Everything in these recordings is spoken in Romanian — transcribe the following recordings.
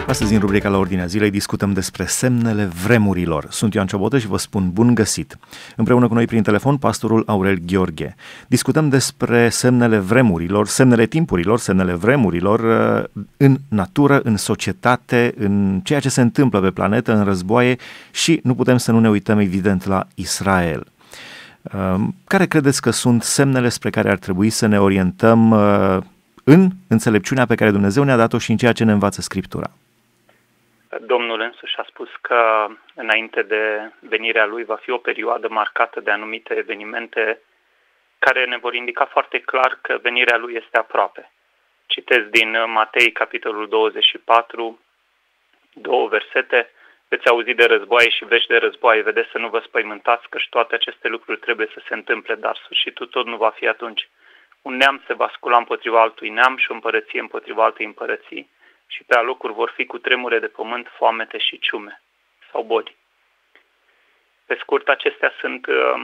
Astăzi, în rubrica La Ordinea Zilei, discutăm despre semnele vremurilor. Sunt Ioan Ciobotă și vă spun bun găsit. Împreună cu noi prin telefon, pastorul Aurel Gheorghe. Discutăm despre semnele vremurilor, semnele timpurilor, semnele vremurilor în natură, în societate, în ceea ce se întâmplă pe planetă, în războaie și nu putem să nu ne uităm, evident, la Israel. Care credeți că sunt semnele spre care ar trebui să ne orientăm în înțelepciunea pe care Dumnezeu ne-a dat-o și în ceea ce ne învață Scriptura? Domnul însuși a spus că înainte de venirea Lui va fi o perioadă marcată de anumite evenimente care ne vor indica foarte clar că venirea Lui este aproape. Citez din Matei, capitolul 24, 2 versete. Veți auzi de războaie și vești de războaie, vedeți să nu vă spăimântați, căci toate aceste lucruri trebuie să se întâmple, dar sfârșitul tot nu va fi atunci. Un neam se va scula împotriva altui neam și o împărăție împotriva altei împărății și pe alocuri vor fi cu tremure de pământ, foamete și ciume sau boli. Pe scurt, acestea sunt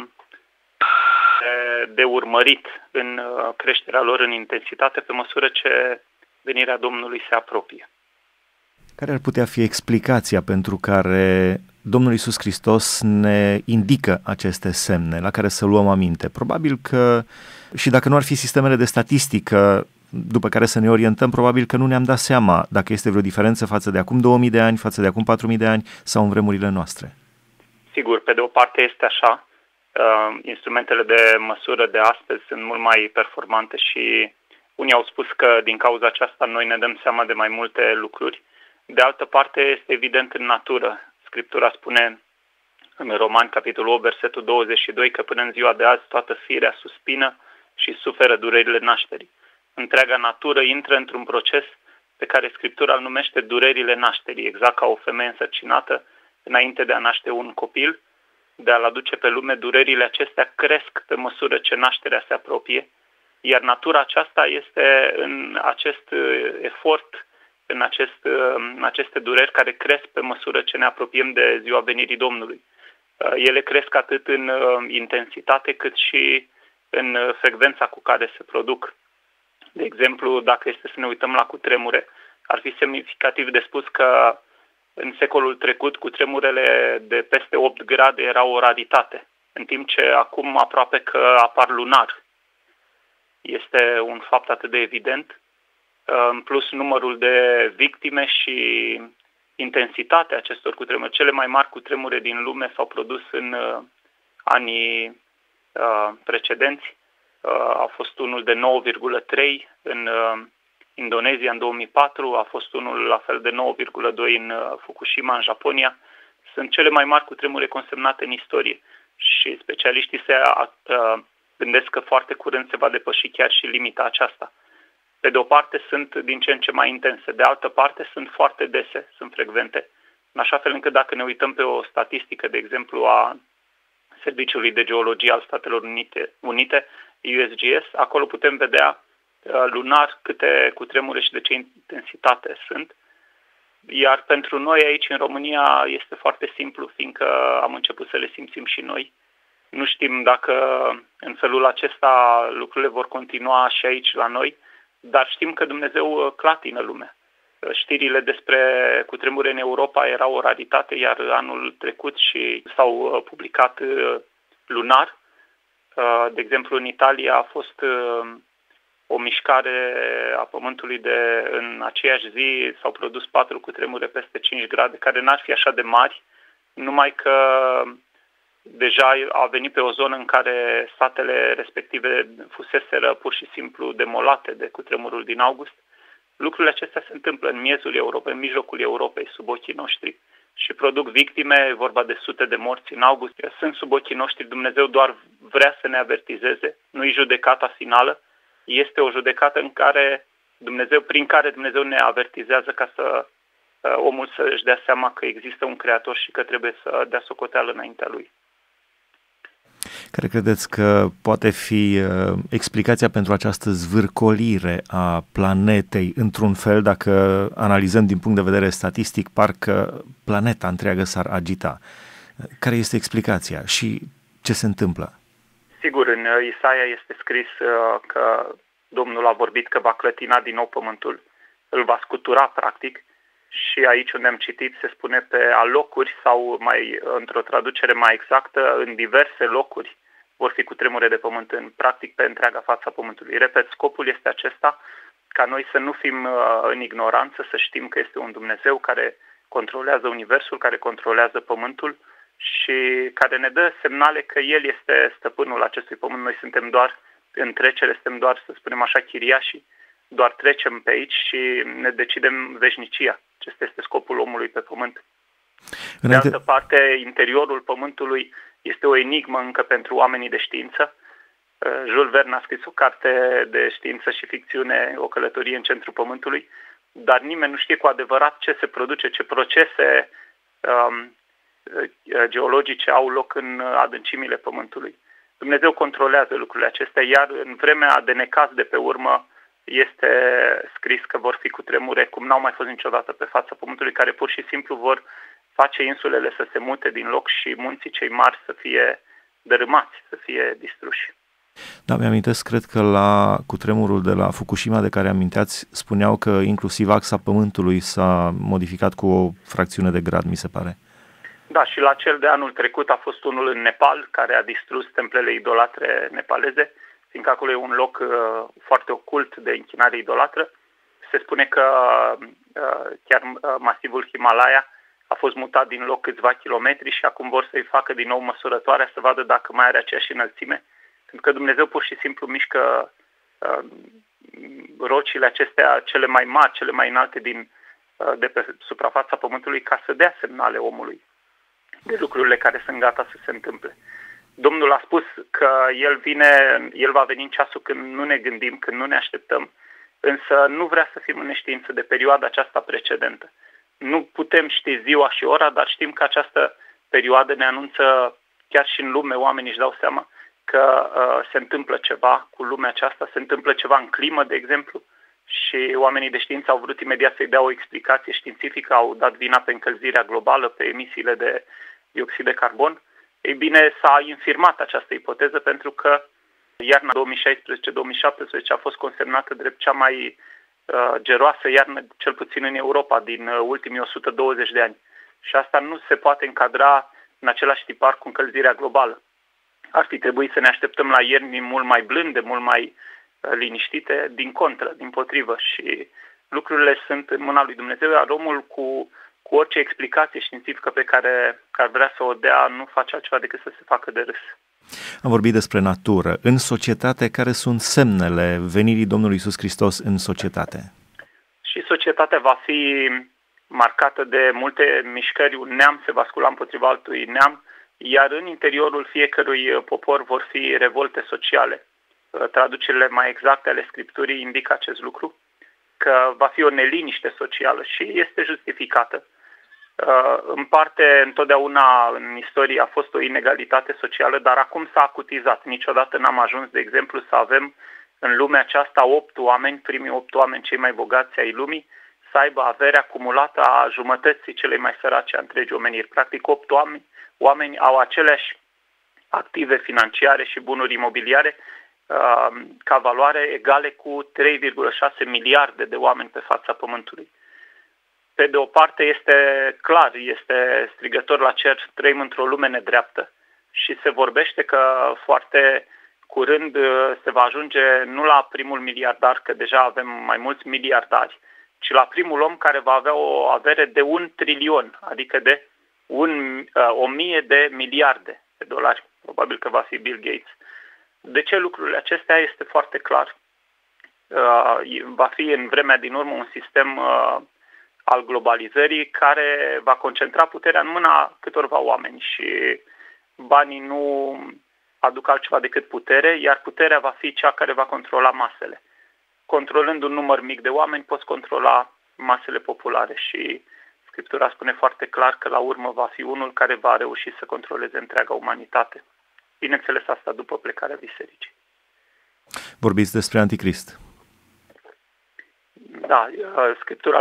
de urmărit în creșterea lor în intensitate pe măsură ce venirea Domnului se apropie. Care ar putea fi explicația pentru care Domnul Iisus Hristos ne indică aceste semne la care să luăm aminte? Probabil că, și dacă nu ar fi sistemele de statistică după care să ne orientăm, probabil că nu ne-am dat seama dacă este vreo diferență față de acum 2000 de ani, față de acum 4000 de ani sau în vremurile noastre. Sigur, pe de o parte este așa. Instrumentele de măsură de astăzi sunt mult mai performante și unii au spus că din cauza aceasta noi ne dăm seama de mai multe lucruri. De altă parte, este evident în natură. Scriptura spune în Romani, capitolul 8, versetul 22, că până în ziua de azi toată firea suspină și suferă durerile nașterii. Întreaga natură intră într-un proces pe care Scriptura îl numește durerile nașterii, exact ca o femeie însărcinată înainte de a naște un copil, de a-l aduce pe lume, durerile acestea cresc pe măsură ce nașterea se apropie, iar natura aceasta este în acest efort, în aceste dureri care cresc pe măsură ce ne apropiem de ziua venirii Domnului. Ele cresc atât în intensitate cât și în frecvența cu care se produc. De exemplu, dacă este să ne uităm la cutremure, ar fi semnificativ de spus că în secolul trecut cutremurele de peste 8 grade erau o raritate, în timp ce acum aproape că apar lunar. Este un fapt atât de evident. În plus, numărul de victime și intensitatea acestor cutremure. Cele mai mari cutremure din lume s-au produs în anii precedenți. A fost unul de 9,3 în Indonezia în 2004, a fost unul la fel de 9,2 în Fukushima, în Japonia. Sunt cele mai mari cutremure consemnate în istorie și specialiștii se gândesc că foarte curând se va depăși chiar și limita aceasta. Pe de o parte sunt din ce în ce mai intense, de altă parte sunt foarte dese, sunt frecvente, în așa fel încât dacă ne uităm pe o statistică, de exemplu, a Serviciului de Geologie al Statelor Unite, USGS, acolo putem vedea lunar câte cutremure și de ce intensitate sunt. Iar pentru noi aici în România este foarte simplu, fiindcă am început să le simțim și noi. Nu știm dacă în felul acesta lucrurile vor continua și aici la noi, dar știm că Dumnezeu clatină lumea. Știrile despre cutremure în Europa erau o raritate, iar anul trecut și s-au publicat lunar. De exemplu, în Italia a fost o mișcare a Pământului în aceeași zi s-au produs 4 cutremure peste 5 grade, care n-ar fi așa de mari, numai că deja a venit pe o zonă în care satele respective fuseseră pur și simplu demolate de cutremurul din august. Lucrurile acestea se întâmplă în miezul Europei, în mijlocul Europei, sub ochii noștri și produc victime, vorba de sute de morți în august. Sunt sub ochii noștri, Dumnezeu doar vrea să ne avertizeze, nu-i judecata finală, este o judecată prin care Dumnezeu ne avertizează ca să omul să își dea seama că există un Creator și că trebuie să dea socoteală înaintea Lui. Care credeți că poate fi explicația pentru această zvârcolire a planetei într-un fel, dacă analizăm din punct de vedere statistic, parcă planeta întreagă s-ar agita? Care este explicația și ce se întâmplă? Sigur, în Isaia este scris că Domnul a vorbit că va clătina din nou pământul, îl va scutura practic și aici unde am citit se spune pe alocuri sau mai într-o traducere mai exactă, în diverse locuri vor fi cutremure de pământ, practic pe întreaga fața pământului. Repet, scopul este acesta, ca noi să nu fim în ignoranță, să știm că este un Dumnezeu care controlează universul, care controlează pământul și care ne dă semnale că El este stăpânul acestui pământ. Noi suntem doar în trecere, suntem doar, să spunem așa, chiriașii, doar trecem pe aici și ne decidem veșnicia. Acesta este scopul omului pe pământ. De altă parte, interiorul pământului este o enigmă încă pentru oamenii de știință. Jules Verne a scris o carte de știință și ficțiune, O călătorie în centrul pământului, dar nimeni nu știe cu adevărat ce se produce, ce procese geologice au loc în adâncimile pământului. Dumnezeu controlează lucrurile acestea, iar în vremea de necaz de pe urmă este scris că vor fi cutremure cum n-au mai fost niciodată pe fața pământului, care pur și simplu vor face insulele să se mute din loc și munții cei mari să fie dărâmați, să fie distruși. Da, mi-amintesc, cred că la cutremurul de la Fukushima de care aminteați, spuneau că inclusiv axa Pământului s-a modificat cu o fracțiune de grad, mi se pare. Da, și la cel de anul trecut a fost unul în Nepal, care a distrus templele idolatre nepaleze, fiindcă acolo e un loc foarte ocult de închinare idolatră. Se spune că chiar masivul Himalaya a fost mutat din loc câțiva kilometri și acum vor să-i facă din nou măsurătoarea să vadă dacă mai are aceeași înălțime. Pentru că Dumnezeu pur și simplu mișcă rocile acestea cele mai mari, cele mai înalte de pe suprafața Pământului ca să dea semnale omului de lucrurile care sunt gata să se întâmple. Domnul a spus că El va veni în ceasul când nu ne gândim, când nu ne așteptăm, însă nu vrea să fim în neștiință de perioada aceasta precedentă. Nu putem ști ziua și ora, dar știm că această perioadă ne anunță, chiar și în lume, oamenii își dau seama că se întâmplă ceva cu lumea aceasta, se întâmplă ceva în climă, de exemplu, și oamenii de știință au vrut imediat să-i dea o explicație științifică, au dat vina pe încălzirea globală, pe emisiile de dioxid de carbon. Ei bine, s-a infirmat această ipoteză pentru că iarna 2016-2017 a fost consemnată drept cea mai geroasă iarnă, cel puțin în Europa, din ultimii 120 de ani. Și asta nu se poate încadra în același tipar cu încălzirea globală. Ar fi trebuit să ne așteptăm la ierni mult mai blânde, mult mai liniștite, din contră, dimpotrivă. Și lucrurile sunt în mâna lui Dumnezeu, iar omul cu orice explicație științifică pe care ar vrea să o dea nu face altceva decât să se facă de râs. Am vorbit despre natură. În societate, care sunt semnele venirii Domnului Iisus Hristos în societate? Și societatea va fi marcată de multe mișcări. Un neam se va scula împotriva altui neam, iar în interiorul fiecărui popor vor fi revolte sociale. Traducerile mai exacte ale Scripturii indică acest lucru, că va fi o neliniște socială și este justificată. În parte, întotdeauna în istorie a fost o inegalitate socială, dar acum s-a acutizat. Niciodată n-am ajuns, de exemplu, să avem în lumea aceasta 8 oameni, primii 8 oameni cei mai bogați ai lumii, să aibă averea acumulată a jumătății celei mai sărace a întregii omeniri. Practic 8 oameni au aceleași active financiare și bunuri imobiliare ca valoare egale cu 3,6 miliarde de oameni pe fața Pământului. Pe de o parte este clar, este strigător la cer, trăim într-o lume nedreaptă și se vorbește că foarte curând se va ajunge nu la primul miliardar, că deja avem mai mulți miliardari, ci la primul om care va avea o avere de 1 trilion, adică de 1000 de miliarde de dolari. Probabil că va fi Bill Gates. De ce lucrurile acestea este foarte clar. Va fi în vremea din urmă un sistem al globalizării care va concentra puterea în mâna câtorva oameni și banii nu aduc altceva decât putere, iar puterea va fi cea care va controla masele. Controlând un număr mic de oameni poți controla masele populare și Scriptura spune foarte clar că la urmă va fi unul care va reuși să controleze întreaga umanitate. Bineînțeles asta după plecarea bisericii. Vorbiți despre Anticrist. Da, Scriptura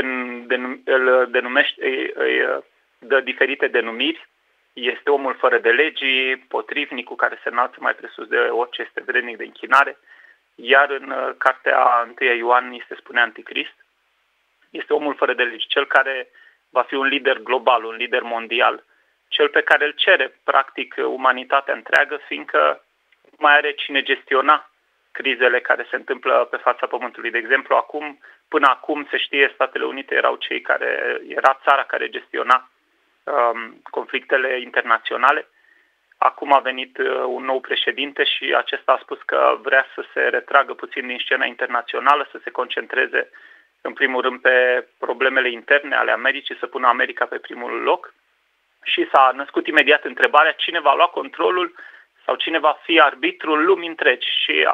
îi dă diferite denumiri. Este omul fără de legii, potrivnicul care se înalță mai presus de orice este vrednic de închinare, iar în cartea 1 Ioan îi se spune Anticrist. Este omul fără de legi, cel care va fi un lider global, un lider mondial, cel pe care îl cere, practic, umanitatea întreagă, fiindcă nu mai are cine gestiona crizele care se întâmplă pe fața Pământului. De exemplu, până acum, se știe, Statele Unite era țara care gestiona conflictele internaționale. Acum a venit un nou președinte și acesta a spus că vrea să se retragă puțin din scena internațională, să se concentreze în primul rând pe problemele interne ale Americii, să pună America pe primul loc. Și s-a născut imediat întrebarea cine va lua controlul sau cine va fi arbitrul lumii întregi. Și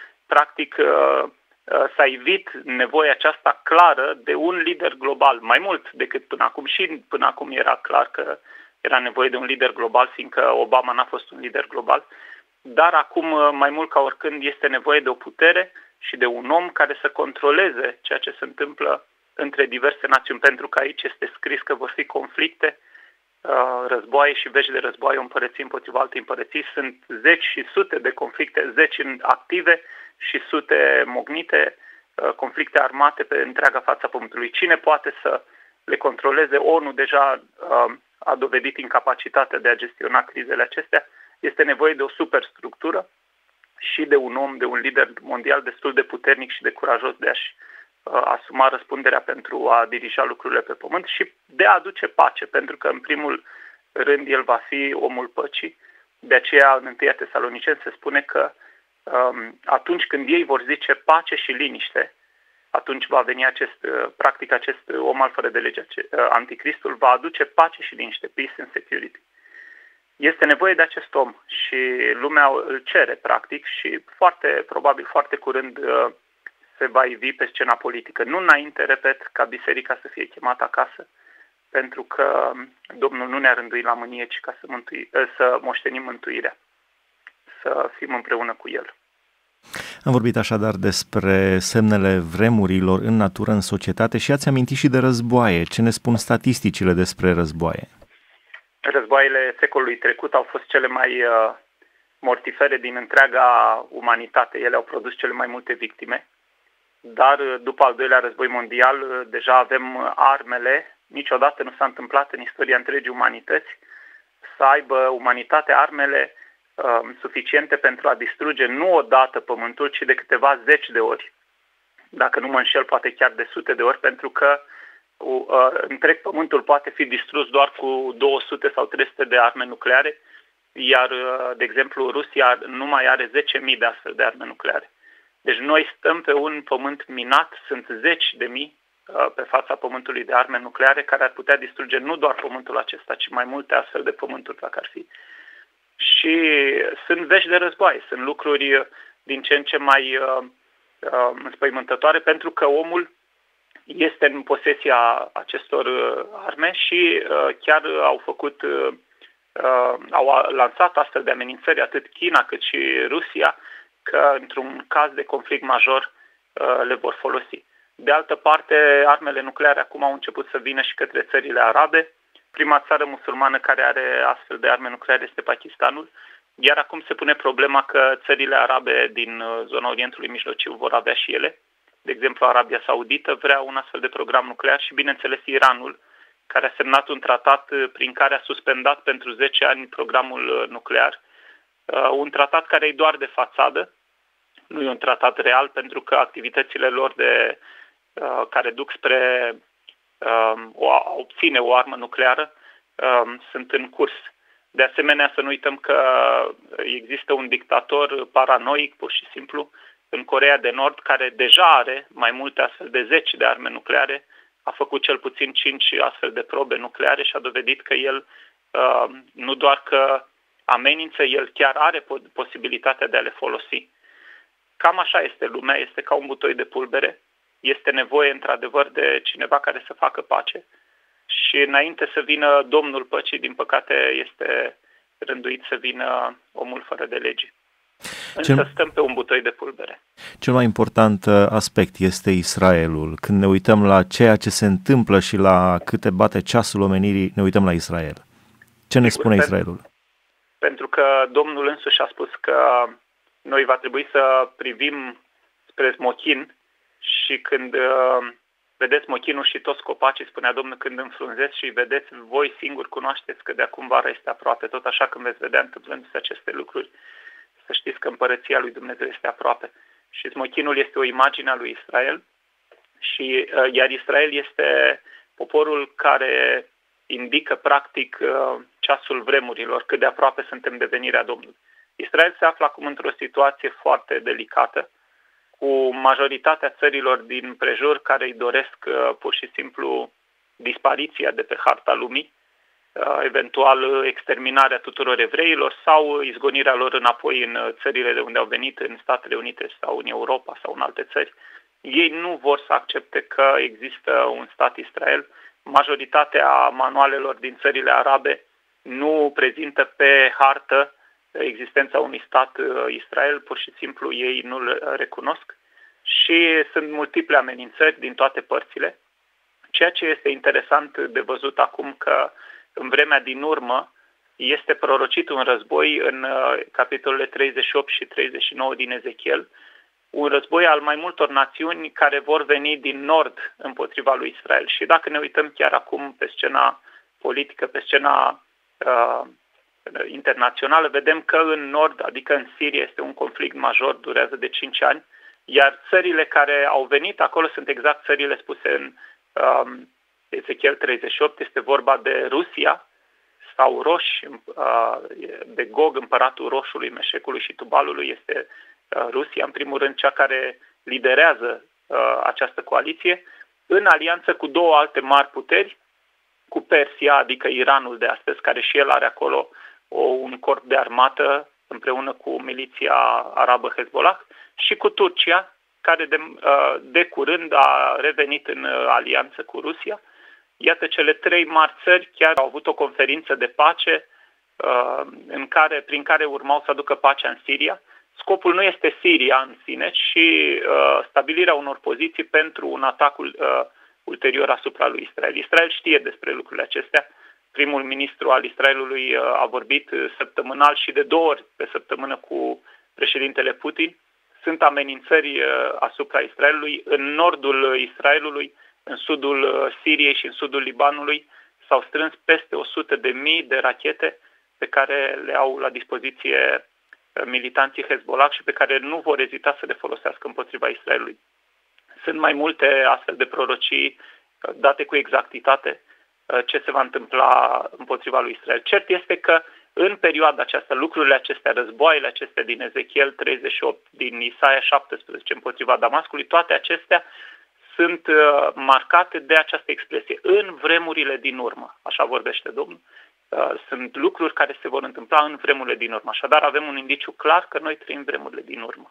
s-a ivit nevoia aceasta clară de un lider global, mai mult decât până acum. Și până acum era clar că era nevoie de un lider global, fiindcă Obama n-a fost un lider global. Dar acum, mai mult ca oricând, este nevoie de o putere și de un om care să controleze ceea ce se întâmplă între diverse națiuni, pentru că aici este scris că vor fi conflicte, războaie și veci de războaie, o împărăție împotriva altei împărății. Sunt zeci și sute de conflicte, zeci active și sute mognite, conflicte armate pe întreaga fața Pământului. Cine poate să le controleze? ONU deja a dovedit incapacitatea de a gestiona crizele acestea. Este nevoie de o superstructură și de un om, de un lider mondial destul de puternic și de curajos de a-și asuma răspunderea pentru a dirija lucrurile pe pământ și de a aduce pace, pentru că în primul rând el va fi omul păcii. De aceea în 1 Tesaloniceni se spune că atunci când ei vor zice pace și liniște, atunci va veni acest om al fără de lege, anticristul, va aduce pace și liniște, peace and security. Este nevoie de acest om și lumea îl cere, practic, și probabil foarte curând se va ivi pe scena politică. Nu înainte, repet, ca biserica să fie chemată acasă, pentru că Domnul nu ne-a rânduit la mânie, ci ca să moștenim mântuirea, să fim împreună cu El. Am vorbit așadar despre semnele vremurilor în natură, în societate și ați amintit și de războaie. Ce ne spun statisticile despre războaie? Războaiele secolului trecut au fost cele mai mortifere din întreaga umanitate. Ele au produs cele mai multe victime. Dar după al doilea război mondial deja avem armele. Niciodată nu s-a întâmplat în istoria întregii umanități să aibă umanitatea armele suficiente pentru a distruge nu odată pământul, ci de câteva zeci de ori. Dacă nu mă înșel, poate chiar de sute de ori, pentru că întreg pământul poate fi distrus doar cu 200 sau 300 de arme nucleare, iar, de exemplu, Rusia nu mai are 10.000 de astfel de arme nucleare. Deci noi stăm pe un pământ minat, sunt zeci de mii pe fața pământului de arme nucleare care ar putea distruge nu doar pământul acesta, ci mai multe astfel de pământuri dacă ar fi. Și sunt vești de război, sunt lucruri din ce în ce mai înspăimântătoare, pentru că omul este în posesia acestor arme și chiar au lansat astfel de amenințări atât China cât și Rusia, că într-un caz de conflict major le vor folosi. De altă parte, armele nucleare acum au început să vină și către țările arabe. Prima țară musulmană care are astfel de arme nucleare este Pakistanul, iar acum se pune problema că țările arabe din zona Orientului Mijlociu vor avea și ele. De exemplu, Arabia Saudită vrea un astfel de program nuclear și, bineînțeles, Iranul, care a semnat un tratat prin care a suspendat pentru 10 ani programul nuclear. Un tratat care e doar de fațadă, nu e un tratat real, pentru că activitățile lor care duc spre a obține o armă nucleară sunt în curs. De asemenea, să nu uităm că există un dictator paranoic, pur și simplu, în Coreea de Nord, care deja are mai multe astfel de zeci de arme nucleare, a făcut cel puțin 5 astfel de probe nucleare și a dovedit că el nu doar că amenință, el chiar are posibilitatea de a le folosi. Cam așa este lumea, este ca un butoi de pulbere. Este nevoie, într-adevăr, de cineva care să facă pace. Și înainte să vină Domnul Păcii, din păcate, este rânduit să vină omul fără de lege. Însă stăm pe un butoi de pulbere. Cel mai important aspect este Israelul. Când ne uităm la ceea ce se întâmplă și la câte bate ceasul omenirii, ne uităm la Israel. Ce ne spune Israelul? Pentru că Domnul însuși a spus că noi va trebui să privim spre smochin și când vedeți mochinul și toți copacii, spunea Domnul, când înfrunzeți și vedeți, voi singuri cunoașteți că de acum vara este aproape. Tot așa când veți vedea întâmplându-se aceste lucruri, să știți că împărăția lui Dumnezeu este aproape. Și smochinul este o imagine a lui Israel, iar Israel este poporul care indică practic ceasul vremurilor, cât de aproape suntem de venirea Domnului. Israel se află acum într-o situație foarte delicată, cu majoritatea țărilor din prejur care îi doresc pur și simplu dispariția de pe harta lumii, eventual exterminarea tuturor evreilor sau izgonirea lor înapoi în țările de unde au venit, în Statele Unite sau în Europa sau în alte țări. Ei nu vor să accepte că există un stat Israel. Majoritatea manualelor din țările arabe nu prezintă pe hartă existența unui stat Israel, pur și simplu ei nu-l recunosc și sunt multiple amenințări din toate părțile. Ceea ce este interesant de văzut acum că în vremea din urmă este prorocit un război în capitolele 38 și 39 din Ezechiel, un război al mai multor națiuni care vor veni din nord împotriva lui Israel. Și dacă ne uităm chiar acum pe scena politică, pe scena internațională, vedem că în nord, adică în Siria, este un conflict major, durează de 5 ani, iar țările care au venit acolo sunt exact țările spuse în Ezechiel 38, este vorba de Rusia sau Roș, de Gog, împăratul Roșului, Meșecului și Tubalului, este Rusia, în primul rând cea care liderează această coaliție, în alianță cu două alte mari puteri, cu Persia, adică Iranul de astăzi, care și el are acolo un corp de armată împreună cu miliția arabă Hezbollah, și cu Turcia, care de curând a revenit în alianță cu Rusia. Iată, cele trei mari țări chiar au avut o conferință de pace prin care urmau să aducă pacea în Siria. Scopul nu este Siria în sine, ci stabilirea unor poziții pentru un atac ulterior asupra lui Israel. Israel știe despre lucrurile acestea. Primul ministru al Israelului a vorbit săptămânal și de 2 ori pe săptămână cu președintele Putin. Sunt amenințări asupra Israelului. În nordul Israelului, în sudul Siriei și în sudul Libanului s-au strâns peste 100.000 de rachete pe care le au la dispoziție militanții Hezbollah și pe care nu vor ezita să le folosească împotriva Israelului. Sunt mai multe astfel de prorocii date cu exactitate ce se va întâmpla împotriva lui Israel. Cert este că în perioada aceasta, lucrurile acestea, războaiele acestea din Ezechiel 38, din Isaia 17 împotriva Damascului, toate acestea sunt marcate de această expresie. În vremurile din urmă, așa vorbește Domnul, sunt lucruri care se vor întâmpla în vremurile din urmă. Așadar avem un indiciu clar că noi trăim vremurile din urmă.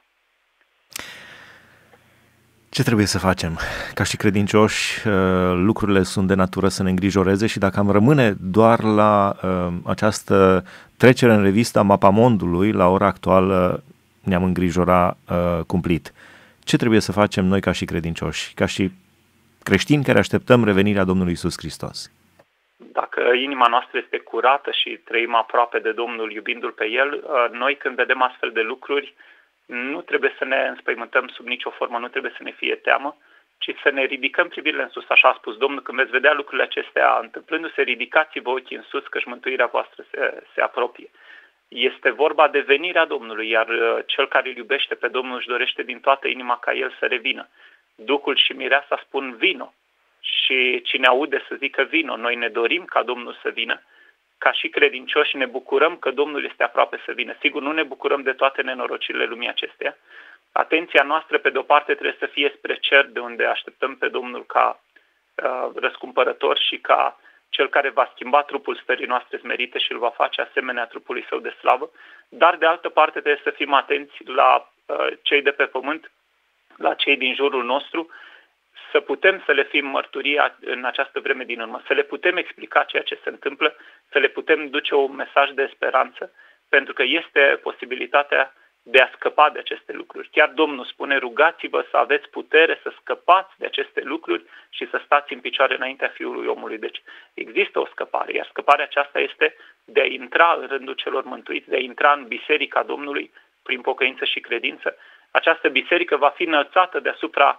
Ce trebuie să facem? Ca și credincioși, lucrurile sunt de natură să ne îngrijoreze și dacă am rămâne doar la această trecere în revistă a mapamondului, la ora actuală ne-am îngrijora cumplit. Ce trebuie să facem noi ca și credincioși, ca și creștini care așteptăm revenirea Domnului Iisus Hristos? Dacă inima noastră este curată și trăim aproape de Domnul, iubindu-L pe El, noi când vedem astfel de lucruri, nu trebuie să ne înspăimântăm sub nicio formă, nu trebuie să ne fie teamă, ci să ne ridicăm privirile în sus, așa a spus Domnul, când veți vedea lucrurile acestea întâmplându-se, ridicați-vă ochii în sus, căci mântuirea voastră se apropie. Este vorba de venirea Domnului, iar cel care îl iubește pe Domnul își dorește din toată inima ca El să revină. Duhul și mireasa spun vino și cine aude să zică vino. Noi ne dorim ca Domnul să vină. Ca și credincioși ne bucurăm că Domnul este aproape să vină. Sigur, nu ne bucurăm de toate nenorocirile lumii acesteia. Atenția noastră, pe de-o parte, trebuie să fie spre cer, de unde așteptăm pe Domnul ca răscumpărător și ca cel care va schimba trupul stării noastre smerite și îl va face asemenea trupului său de slavă. Dar, de altă parte, trebuie să fim atenți la cei de pe pământ, la cei din jurul nostru, să putem să le fim mărturia în această vreme din urmă, să le putem explica ceea ce se întâmplă, să le putem duce un mesaj de speranță, pentru că este posibilitatea de a scăpa de aceste lucruri. Chiar Domnul spune, rugați-vă să aveți putere să scăpați de aceste lucruri și să stați în picioare înaintea Fiului Omului. Deci există o scăpare, iar scăparea aceasta este de a intra în rândul celor mântuiți, de a intra în Biserica Domnului prin pocăință și credință. Această biserică va fi înălțată deasupra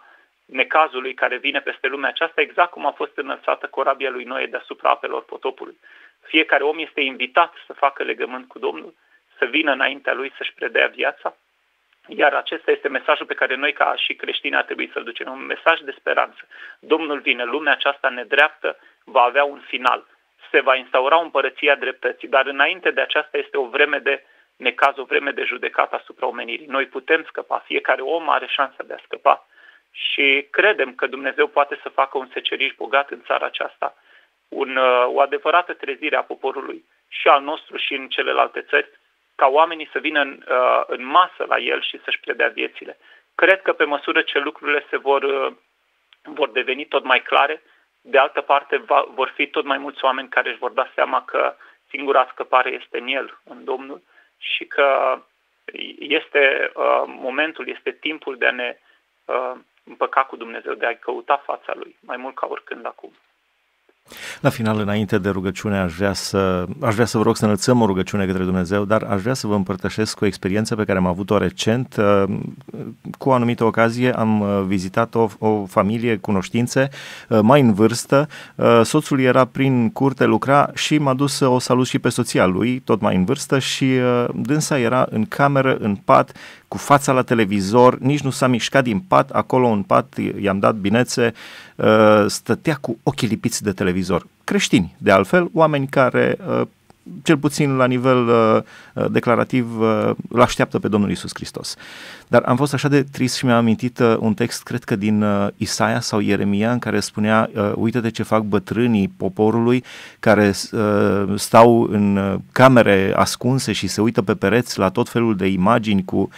necazului care vine peste lumea aceasta, exact cum a fost înălțată corabia lui Noe deasupra apelor potopului. Fiecare om este invitat să facă legământ cu Domnul, să vină înaintea lui să-și predea viața, iar acesta este mesajul pe care noi ca și creștini ar trebui să-l ducem, un mesaj de speranță. Domnul vine, lumea aceasta nedreaptă va avea un final, se va instaura o împărăție a dreptății, dar înainte de aceasta este o vreme de necaz, o vreme de judecată asupra omenirii. Noi putem scăpa, fiecare om are șansa de a scăpa și credem că Dumnezeu poate să facă un seceriș bogat în țara aceasta, o adevărată trezire a poporului și al nostru și în celelalte țări, ca oamenii să vină în masă la El și să-și predea viețile. Cred că pe măsură ce lucrurile se vor deveni tot mai clare, de altă parte vor fi tot mai mulți oameni care își vor da seama că singura scăpare este în El, în Domnul, și că este momentul, este timpul de a ne împăca cu Dumnezeu, de a căuta fața Lui, mai mult ca oricând acum. La final, înainte de rugăciune, aș vrea să vă rog să înălțăm o rugăciune către Dumnezeu, dar aș vrea să vă împărtășesc o experiență pe care am avut-o recent. Cu o anumită ocazie am vizitat o familie, cunoștințe, mai în vârstă. Soțul era prin curte, lucra și m-a dus să o salut și pe soția lui, tot mai în vârstă, și dânsa era în cameră, în pat, cu fața la televizor, nici nu s-a mișcat din pat, acolo în pat i-am dat binețe, stătea cu ochii lipiți de televizor. Creștini, de altfel, oameni care, cel puțin la nivel declarativ, îl așteaptă pe Domnul Iisus Hristos. Dar am fost așa de trist și mi-am amintit un text, cred că din Isaia sau Ieremia, în care spunea: uite-te ce fac bătrânii poporului care stau în camere ascunse și se uită pe pereți la tot felul de imagini cu...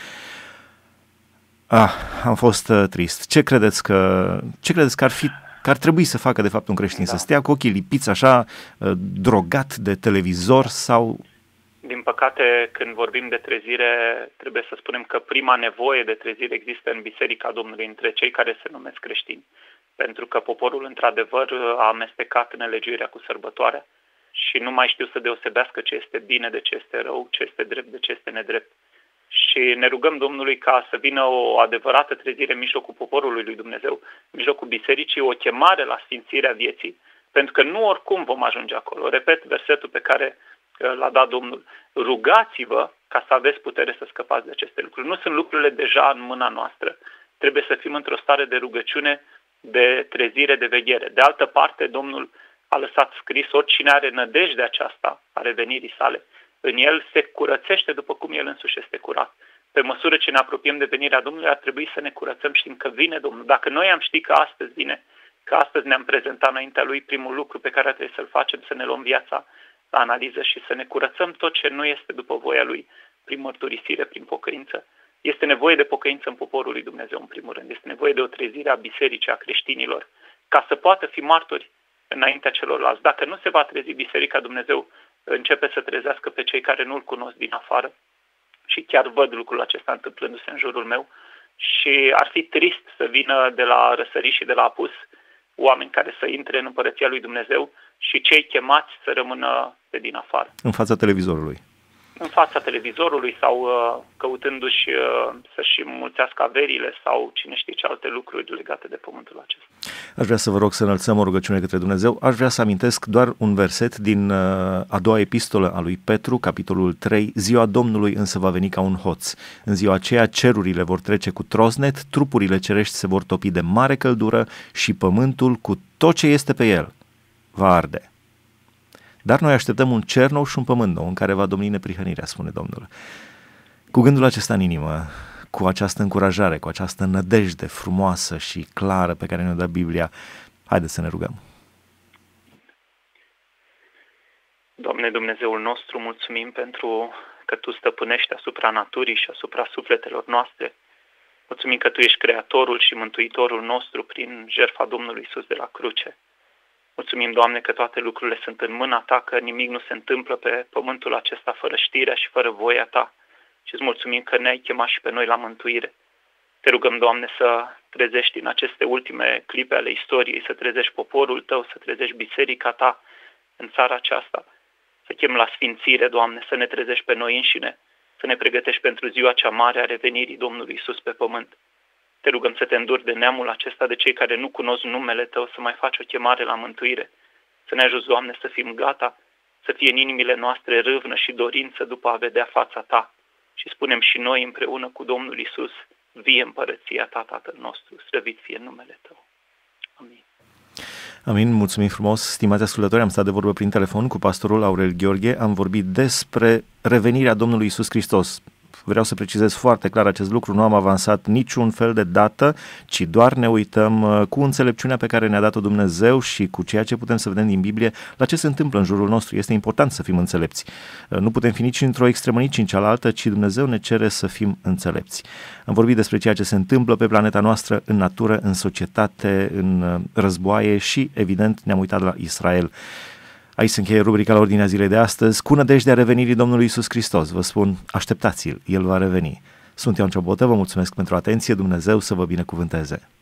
am fost trist. Ce credeți că ar trebui să facă de fapt un creștin? Da. Să stea cu ochii lipiți așa, drogat de televizor sau... Din păcate, când vorbim de trezire, trebuie să spunem că prima nevoie de trezire există în Biserica Domnului, între cei care se numesc creștini. Pentru că poporul, într-adevăr, a amestecat nelegiuirea cu sărbătoarea și nu mai știu să deosebească ce este bine de ce este rău, ce este drept de ce este nedrept. Și ne rugăm Domnului ca să vină o adevărată trezire în mijlocul poporului lui Dumnezeu, în mijlocul bisericii, o chemare la sfințirea vieții, pentru că nu oricum vom ajunge acolo. Repet versetul pe care l-a dat Domnul: rugați-vă ca să aveți putere să scăpați de aceste lucruri. Nu sunt lucrurile deja în mâna noastră. Trebuie să fim într-o stare de rugăciune, de trezire, de veghere. De altă parte, Domnul a lăsat scris: oricine are nădejdea aceasta a revenirii sale, în el se curățește după cum el însuși este curat. Pe măsură ce ne apropiem de venirea Domnului, ar trebui să ne curățăm știind că vine Domnul. Dacă noi am ști că astăzi vine, că astăzi ne-am prezentat înaintea Lui, primul lucru pe care trebuie să-l facem, să ne luăm viața la analiză și să ne curățăm tot ce nu este după voia Lui, prin mărturisire, prin pocăință. Este nevoie de pocăință în poporul lui Dumnezeu, în primul rând. Este nevoie de o trezire a bisericii, a creștinilor, ca să poată fi martori înaintea celorlalți. Dacă nu se va trezi Biserica, Dumnezeu începe să trezească pe cei care nu-L cunosc din afară. Și chiar văd lucrul acesta întâmplându-se în jurul meu. Și ar fi trist să vină de la răsărit și de la apus oameni care să intre în împărăția lui Dumnezeu și cei chemați să rămână pe din afară. În fața televizorului. În fața televizorului sau căutându-și să-și înmulțească averile sau cine știe ce alte lucruri legate de pământul acesta. Aș vrea să vă rog să înălțăm o rugăciune către Dumnezeu. Aș vrea să amintesc doar un verset din a doua epistolă a lui Petru, capitolul 3. Ziua Domnului însă va veni ca un hoț. În ziua aceea cerurile vor trece cu trosnet, trupurile cerești se vor topi de mare căldură și pământul cu tot ce este pe el va arde. Dar noi așteptăm un cer nou și un pământ nou în care va domni neprihănirea, spune Domnul. Cu gândul acesta în inimă, cu această încurajare, cu această nădejde frumoasă și clară pe care ne-o dă Biblia, haideți să ne rugăm. Doamne Dumnezeul nostru, mulțumim pentru că Tu stăpânești asupra naturii și asupra sufletelor noastre. Mulțumim că Tu ești Creatorul și Mântuitorul nostru prin jertfa Domnului Iisus de la cruce. Mulțumim, Doamne, că toate lucrurile sunt în mâna Ta, că nimic nu se întâmplă pe pământul acesta fără știrea și fără voia Ta. Și îți mulțumim că ne-ai chemat și pe noi la mântuire. Te rugăm, Doamne, să trezești în aceste ultime clipe ale istoriei, să trezești poporul Tău, să trezești biserica Ta în țara aceasta, să chem la sfințire, Doamne, să ne trezești pe noi înșine, să ne pregătești pentru ziua cea mare a revenirii Domnului Iisus pe pământ. Te rugăm să te înduri de neamul acesta, de cei care nu cunosc numele Tău, să mai faci o chemare la mântuire. Să ne ajuți, Doamne, să fim gata, să fie în inimile noastre râvnă și dorință după a vedea fața Ta. Și spunem și noi împreună cu Domnul Iisus, vie împărăția Ta, Tatăl nostru, slăvit fie numele Tău. Amin. Amin, mulțumim frumos, stimați ascultători, am stat de vorbă prin telefon cu pastorul Aurel Gheorghe, am vorbit despre revenirea Domnului Iisus Hristos. Vreau să precizez foarte clar acest lucru, nu am avansat niciun fel de dată, ci doar ne uităm cu înțelepciunea pe care ne-a dat-o Dumnezeu și cu ceea ce putem să vedem din Biblie la ce se întâmplă în jurul nostru. Este important să fim înțelepți. Nu putem fi nici într-o extremă, nici în cealaltă, ci Dumnezeu ne cere să fim înțelepți. Am vorbit despre ceea ce se întâmplă pe planeta noastră, în natură, în societate, în războaie și, evident, ne-am uitat la Israel. Aici se încheie rubrica la ordinea zilei de astăzi, cu nădejdea revenirii Domnului Iisus Hristos. Vă spun, așteptați-l, El va reveni. Sunt Ioan Ciobotă, vă mulțumesc pentru atenție, Dumnezeu să vă binecuvânteze.